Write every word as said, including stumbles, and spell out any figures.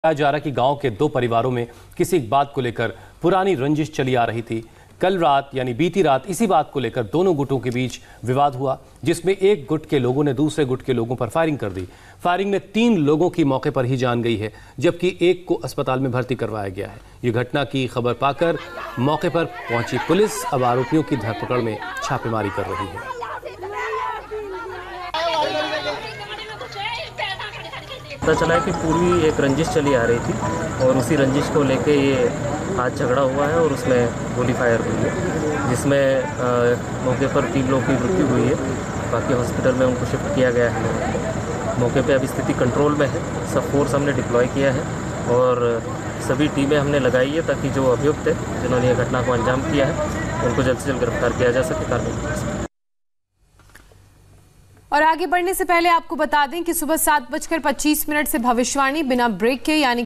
बताया जा रहा है कि गांव के दो परिवारों में किसी बात को लेकर पुरानी रंजिश चली आ रही थी। कल रात यानी बीती रात इसी बात को लेकर दोनों गुटों के बीच विवाद हुआ, जिसमें एक गुट के लोगों ने दूसरे गुट के लोगों पर फायरिंग कर दी। फायरिंग में तीन लोगों की मौके पर ही जान गई है, जबकि एक को अस्पताल में भर्ती करवाया गया है। ये घटना की खबर पाकर मौके पर पहुंची पुलिस अब आरोपियों की धरपकड़ में छापेमारी कर रही है। पता चला है कि पूरी एक रंजिश चली आ रही थी और उसी रंजिश को लेके ये आज झगड़ा हुआ है और उसमें गोली फायर हुई है, जिसमें मौके पर तीन लोगों की मृत्यु हुई है। बाकी हॉस्पिटल में उनको शिफ्ट किया गया है। मौके पे अब स्थिति कंट्रोल में है। सब फोर्स हमने डिप्लॉय किया है और सभी टीमें हमने लगाई है ताकि जो अभियुक्त है जिन्होंने ये घटना को अंजाम किया है उनको जल्द से जल्द गिरफ्तार किया जा सके, कार्रवाई कर सके। और आगे बढ़ने से पहले आपको बता दें कि सुबह सात बजकर पच्चीस मिनट से भविष्यवाणी बिना ब्रेक के यानी